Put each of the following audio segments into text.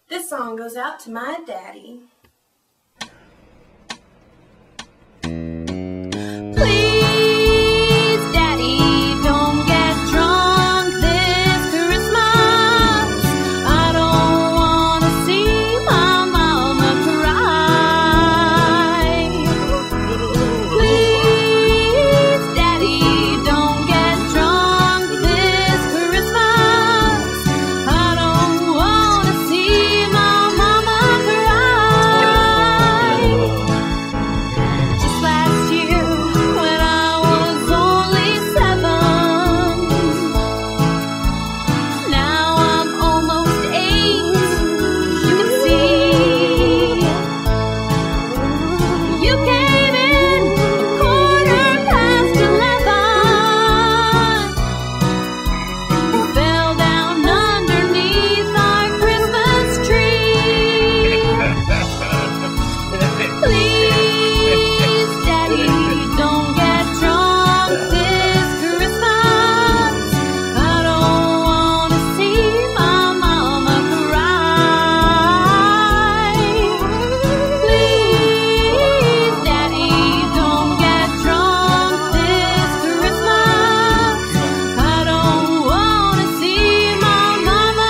This song goes out to my daddy. Please, Daddy, don't get drunk this Christmas. I don't want to see my mama cry. Please, Daddy, don't get drunk this Christmas. I don't want to see my mama cry. Just last year, when I was only 7, now I'm almost 8. You can see, you came in a 11:15. You fell down underneath our Christmas tree. Please, Daddy, don't get drunk this Christmas. I don't want to see my mama cry. Please, Daddy, don't get drunk this Christmas. I don't want to see my mama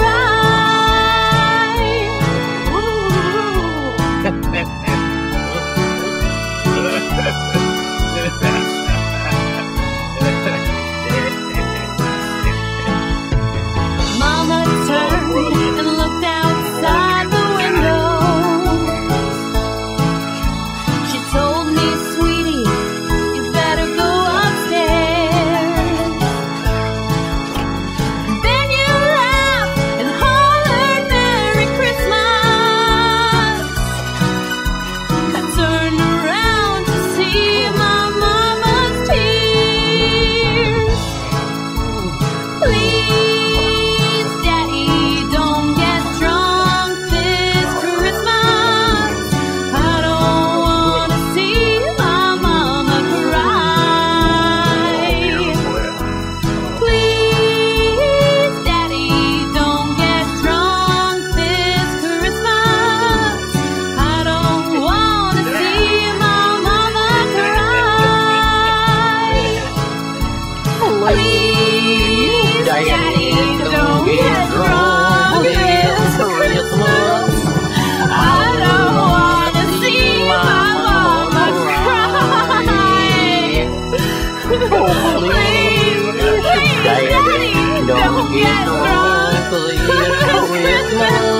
Mama turned and looked outside the window. She told me, sweetie, you better go upstairs. Then you laughed and hollered Merry Christmas. I turned around to see my mama's tears. Please, Daddy, don't get drunk this Christmas. I don't want to see my mama cry. Please, Daddy, don't get drunk this Christmas. I don't want to see my mama cry. Please, Daddy, don't get drunk this Christmas. I don't want to see my mama cry. Please, Daddy, don't get drunk this Christmas.